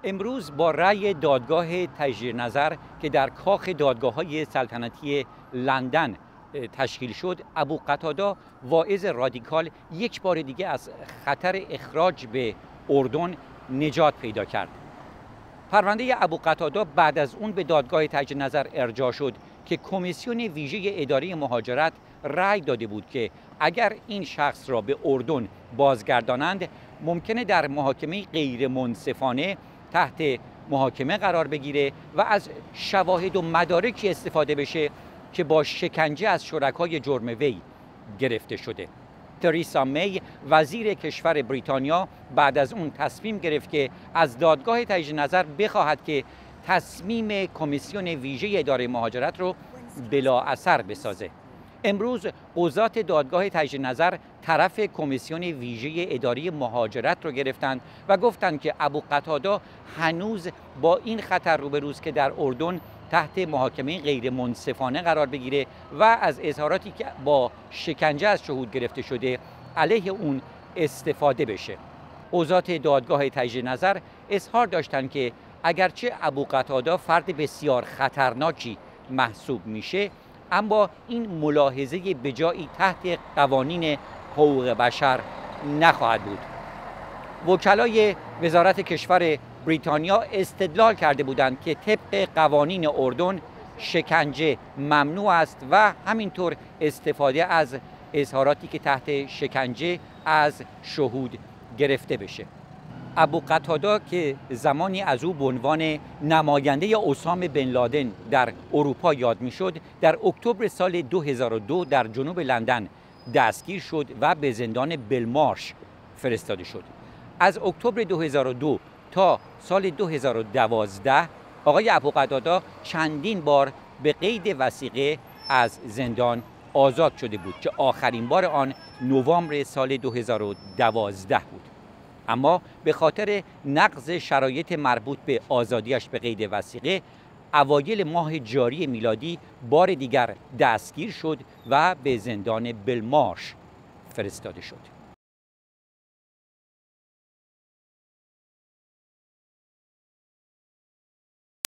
امروز با رأی دادگاه تجدید نظر که در کاخ دادگاه‌های سلطنتی لندن تشکیل شد، ابو قتاده واعظ رادیکال یک بار دیگه از خطر اخراج به اردن نجات پیدا کرد. پرونده ابو قتاده بعد از اون به دادگاه تجدید نظر ارجاع شد که کمیسیون ویژه اداره مهاجرت رأی داده بود که اگر این شخص را به اردن بازگردانند ممکنه در محاکمه غیر منصفانه تحت محاکمه قرار بگیره و از شواهد و مدارکی استفاده بشه که با شکنجه از شرکای جرم وی گرفته شده. تریسا می وزیر کشور بریتانیا بعد از اون تصمیم گرفت که از دادگاه تجدید نظر بخواهد که تصمیم کمیسیون ویژه اداره مهاجرت رو بلا اثر بسازه. امروز قضات دادگاه تجدید نظر طرف کمیسیون ویژه اداره مهاجرت رو گرفتند و گفتند که ابو قتاده هنوز با این خطر روبروست که در اردن تحت محاکمه غیر منصفانه قرار بگیره و از اظهاراتی که با شکنجه از شهود گرفته شده علیه اون استفاده بشه. قضات دادگاه تجدید نظر اظهار داشتند که اگرچه ابو قتاده فرد بسیار خطرناکی محسوب میشه، اما این ملاحظه بجایی تحت قوانین حقوق بشر نخواهد بود. وکلای وزارت کشور بریتانیا استدلال کرده بودند که طبق قوانین اردن شکنجه ممنوع است و همینطور استفاده از اظهاراتی که تحت شکنجه از شهود گرفته بشه. ابو قتاده که زمانی از او به عنوان نماینده اسامه بن لادن در اروپا یاد میشد، در اکتبر سال 2002 در جنوب لندن دستگیر شد و به زندان بلمارش فرستاده شد. از اکتبر 2002 تا سال 2012 آقای ابو قتاده چندین بار به قید وثیقه از زندان آزاد شده بود که آخرین بار آن نوامبر سال 2012 بود. اما به خاطر نقض شرایط مربوط به آزادیش به قید وثیقه اوایل ماه جاری میلادی بار دیگر دستگیر شد و به زندان بلمارش فرستاده شد.